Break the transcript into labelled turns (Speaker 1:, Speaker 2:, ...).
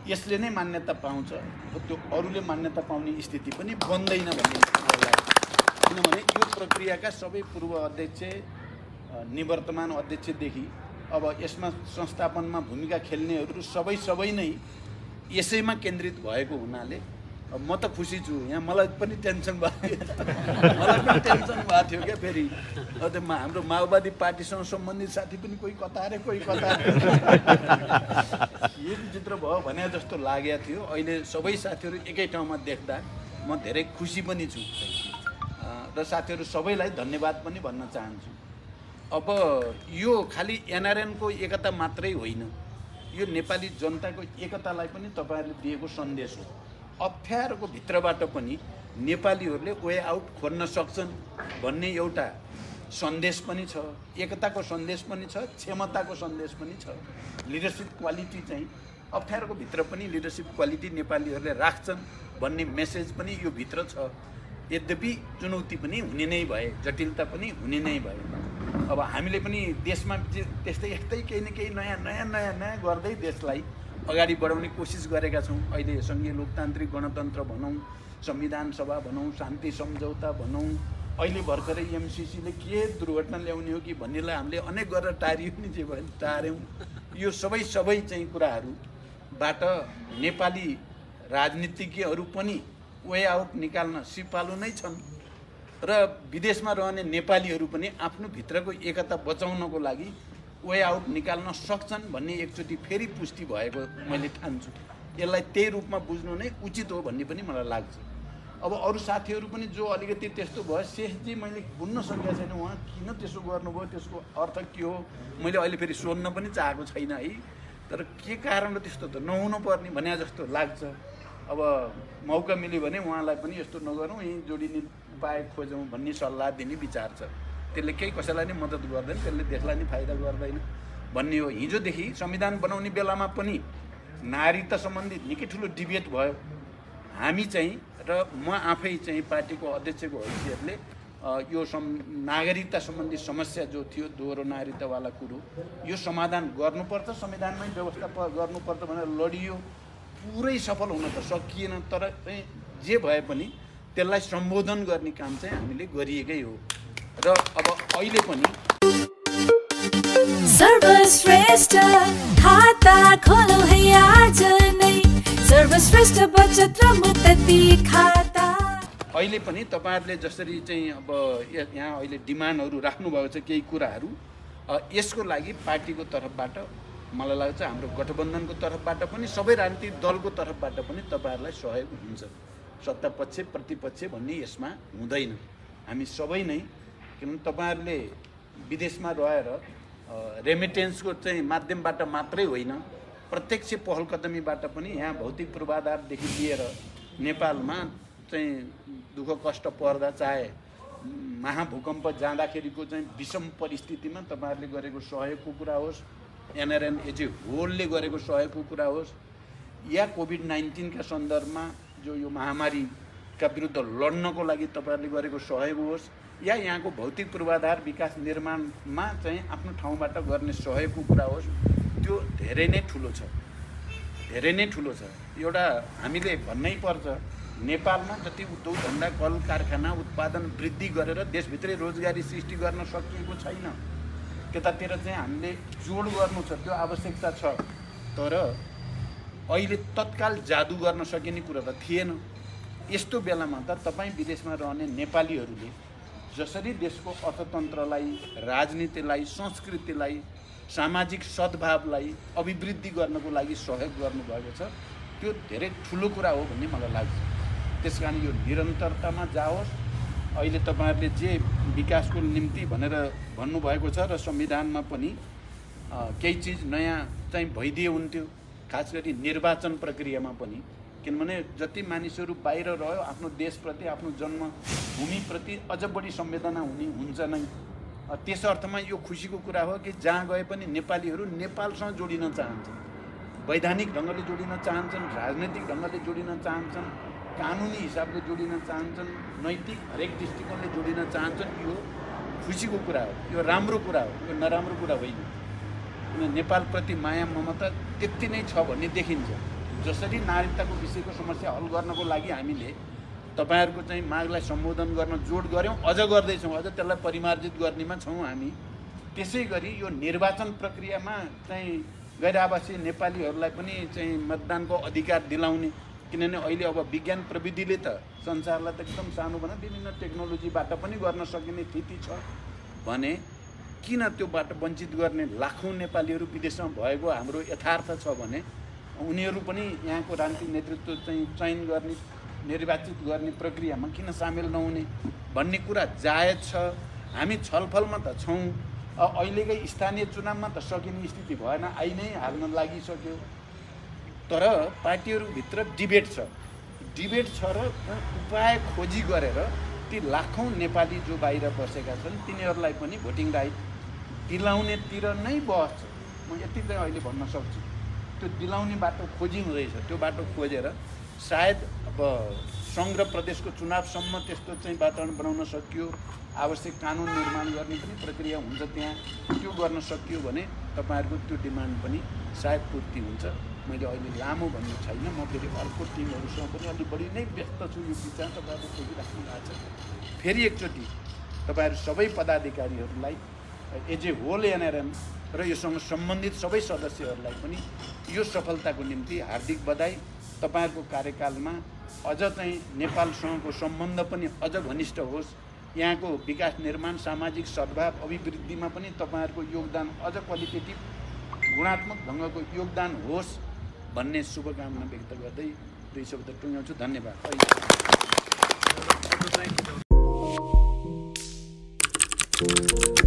Speaker 1: यसले नै मान्यता पाउँछ, त्यो अरूले मान्यता पाउने स्थिति पनि बन्दैन भन्ने मलाई लाग्छ। किनभने यो प्रक्रियाका सबै पूर्व अध्यक्ष, निवर्तमान अध्यक्षदेखि अब यसमा संस्थापनमा भूमिका खेल्नेहरू सबै नै यसैमा केन्द्रित भएको हुनाले म त खुसी छु। यहाँ मलाई पनि टेन्सन भएको थियो क्या। फेरि हाम्रो माओवादी पार्टीसँग सम्बन्धित साथी पनि कोही कता अरे कोही कता यो चित्र भयो भने जस्तो लागेको थियो। अहिले सबै साथीहरू एकै ठाउँमा देख्दा म धेरै खुसी पनि छु र साथीहरू सबैलाई धन्यवाद पनि भन्न चाहन्छु। अब यो खालि एनआरएनको एकता मात्रै होइन, यो नेपाली जनताको एकतालाई पनि तपाईँहरूले दिएको सन्देश हो। अप्ठ्यारोको भित्रबाट पनि नेपालीहरूले वे आउट खोज्न सक्छन् भन्ने एउटा सन्देश पनि छ, एकताको सन्देश पनि छ, क्षमताको सन्देश पनि छ। लिडरसिप क्वालिटी चाहिँ अप्ठ्यारोको भित्र पनि लिडरसिप क्वालिटी नेपालीहरूले राख्छन् भन्ने मेसेज पनि यो भित्र छ। यद्यपि चुनौती पनि हुने नै भए, जटिलता पनि हुने नै भए। अब हामीले पनि देशमा यस्तै केही न केही नयाँ गर्दै देशलाई अगाडि बढाउने कोसिस गरेका छौँ। अहिले सङ्घीय लोकतान्त्रिक गणतन्त्र भनौँ, संविधान सभा भनौँ, शान्ति सम्झौता भनौँ, अहिले भर्खरै एमसिसीले के दुर्घटना ल्याउने हो कि भन्नेलाई हामीले अनेक गरेर टारियो नि, जे भयो टार्यौँ। यो सबै चाहिँ कुराहरूबाट नेपाली राजनीतिज्ञहरू पनि वे आउट निकाल्न सिपालु नै छन् र विदेशमा रहने नेपालीहरू पनि आफ्नो भित्रको एकता बचाउनको लागि वे आउट निकाल्न सक्छन् भन्ने एकचोटि फेरि पुष्टि भएको मैले ठान्छु। यसलाई त्यही रूपमा बुझ्नु नै उचित हो भन्ने पनि मलाई लाग्छ। अब अरू साथीहरू पनि जो अलिकति त्यस्तो भयो, शेषजी मैले बुझ्न सकेको छैन उहाँ किन त्यसो गर्नुभयो, त्यसको अर्थ के हो मैले अहिले फेरि सोध्न पनि चाहेको छैन है। तर के कारणले त्यस्तो त नहुनु पर्ने भने जस्तो लाग्छ। अब मौका मिल्यो भने उहाँलाई पनि यस्तो नगरौँ, यहीँ जोडिने उपाय खोजौँ भन्ने सल्लाह दिने विचार छ। त्यसले केही कसैलाई नै मद्दत गर्दैन, त्यसले देशलाई नै फाइदा गर्दैन भन्ने हो। हिजोदेखि संविधान बनाउने बेलामा पनि नागरिकता सम्बन्धी निकै ठुलो डिबेट भयो। हामी चाहिँ र म आफै चाहिँ पार्टीको अध्यक्षको हैसियतले यो नागरिकता सम्बन्धी समस्या जो थियो, दोहोरो नागरिकतावाला कुरो, यो समाधान गर्नुपर्छ, संविधानमै व्यवस्था गर्नुपर्छ भनेर लडियो। पुरै सफल हुन त सकिएन, तर चाहिँ जे भए पनि त्यसलाई सम्बोधन गर्ने काम चाहिँ हामीले गरिएकै हो। र अब अहिले पनि
Speaker 2: सर्वश्रेष्ठ खाता खोलो है आज नै, सर्वश्रेष्ठ बचत र मुक्ति खाता।
Speaker 1: अहिले पनि तपाईहरुले जसरी चाहिँ अब यहाँ अहिले डिमान्डहरू राख्नु भएको छ केही कुराहरू, यसको लागि पार्टीको तर्फबाट मलाई लाग्छ, हाम्रो गठबन्धनको तर्फबाट पनि, सबै राजनीतिक दलको तर्फबाट पनि तपाईहरुलाई सहयोग हुन्छ। सत्ता पक्ष प्रतिपक्ष भन्ने यसमा हुँदैन। हामी सबै नै, किनभने तपाईहरुले विदेशमा रहेर रेमिटेन्सको चाहिँ माध्यमबाट मात्रै होइन, प्रत्यक्ष पहल कदमीबाट पनि यहाँ भौतिक पूर्वाधारदेखि लिएर नेपालमा चाहिँ दुःख कष्ट पर्दा, चाहे महाभूकम्प जाँदाखेरिको चाहिँ विषम परिस्थितिमा तपाईहरुले गरेको सहयोगको कुरा होस्, एनआरएन एज ए होलले गरेको सहयोगको कुरा होस्, या कोभिड-19 का सन्दर्भमा जो यो महामारीका विरुद्ध लड्नको लागि तपाईहरुले गरेको सहयोग होस्, या यहाँको भौतिक पूर्वाधार विकास निर्माणमा चाहिँ आफ्नो ठाउँबाट गर्ने सहयोगको कुरा होस्, त्यो धेरै नै ठुलो छ, धेरै नै ठुलो छ। एउटा हामीले भन्नै पर्छ, नेपालमा जति उद्योग धन्दा, कल कारखाना उत्पादन वृद्धि गरेर देशभित्रै रोजगारी सृष्टि गर्न सकिएको छैन। त्यतातिर चाहिँ हामीले जोड गर्नु छ, त्यो आवश्यकता छ। तर अहिले तत्काल जादु गर्न सकिने कुरा त थिएन। यस्तो बेलामा त तपाईँ विदेशमा रहने नेपालीहरूले जसरी देशको अर्थतन्त्रलाई, राजनीतिलाई, संस्कृतिलाई, सामाजिक सद्भावलाई अभिवृद्धि गर्नको लागि सहयोग गर्नुभएको छ, त्यो धेरै ठुलो कुरा हो भन्ने मलाई लाग्छ। त्यसकारण यो निरन्तरतामा जाओस्। अहिले तपाईहरुले जे विकासको निम्ति भनेर भन्नुभएको छ र संविधानमा पनि केही चिज नयाँ चाहिँ भइदिए हुन्थ्यो, खास गरी निर्वाचन प्रक्रियामा पनि। किनभने जति मानिसहरू बाहिर रह्यो, आफ्नो देशप्रति, आफ्नो जन्मभूमिप्रति अझ बढी संवेदना हुन्छ नै। त्यस अर्थमा यो खुसीको कुरा हो कि जहाँ गए पनि नेपालीहरू नेपालसँग जोडिन चाहन्छन्, वैधानिक ढङ्गले जोडिन चाहन्छन्, राजनैतिक ढङ्गले जोडिन चाहन्छन्, कानुनी हिसाबले जोडिन चाहन्छन्, नैतिक हरेक दृष्टिकोणले जोडिन चाहन्छन्। यो खुसीको कुरा हो, यो राम्रो कुरा हो, यो नराम्रो कुरा होइन। किन नेपालप्रति माया ममता त्यति नै छ भन्ने देखिन्छ। जसरी नागरिकताको विषयको समस्या हल गर्नको लागि हामीले तपाईहरुको चाहिँ मागलाई सम्बोधन गर्न जोड गर्यौं, अझ गर्दैछौँ, अझ त्यसलाई परिमार्जित गर्नेमा छौँ हामी। त्यसैगरी यो निर्वाचन प्रक्रियामा चाहिँ गैर आवासीय नेपालीहरूलाई पनि चाहिँ मतदानको अधिकार दिलाउने, किनभने अहिले अब विज्ञान प्रविधिले त संसारलाई त एकदम सानो बना विभिन्न टेक्नोलोजीबाट पनि गर्न सकिने स्थिति छ भने किन त्योबाट वञ्चित गर्ने लाखौं नेपालीहरू विदेशमा भएको हाम्रो यथार्थ छ भने उनीहरू पनि यहाँको राजनीतिक नेतृत्व चाहिँ चयन गर्ने, निर्वाचित गर्ने प्रक्रियामा किन सामेल नहुने भन्ने कुरा जायज छ। हामी छलफलमा त छौँ। अहिलेकै स्थानीय चुनावमा त सकिने स्थिति भएन, आइ नै हाल्न लागिसक्यो। तर पार्टीहरूभित्र डिबेट छ र उपाय खोजी गरेर ती लाखौं नेपाली जो बाहिर बसेका छन् तिनीहरूलाई पनि भोटिङ राइट दिलाउनेतिर नै बहस छ। म यति चाहिँ अहिले भन्न सक्छु। त्यो दिलाउने बाटो खोजी हुँदैछ। त्यो बाटो खोजेर सायद अब सङ्घ र प्रदेशको चुनावसम्म त्यस्तो चाहिँ वातावरण बनाउन सकियो, आवश्यक कानुन निर्माण गर्ने पनि प्रक्रिया हुन्छ त्यहाँ, त्यो गर्न सकियो भने तपाईहरुको त्यो डिमान्ड पनि सायद पूर्ति हुन्छ। मैले अहिले लामो भन्नु छैन, म फेरि अर्को टिमहरूसँग पनि अलि बढी नै व्यस्त छु। यो विचार तपाईहरुले खोजिराख्नु भएको छ। फेरि एकचोटि तपाईहरु सबै पदाधिकारीहरूलाई एज ए होल एनआरएन र योसँग सम्बन्धित सबै सदस्यहरूलाई पनि यो सफलताको निम्ति हार्दिक बधाई। तपाईहरुको कार्यकालमा अझ चाहिँ नेपालसँगको सम्बन्ध पनि अझ घनिष्ठ होस्, यहाँको विकास निर्माण, सामाजिक सद्भाव, अभिवृद्धिमा पनि तपाईहरुको योगदान अझ क्वालिटेटिभ गुणात्मक ढङ्गको योगदान होस् भन्ने शुभकामना व्यक्त गर्दै दुई शब्द टुङ्ग्याउँछु। धन्यवाद।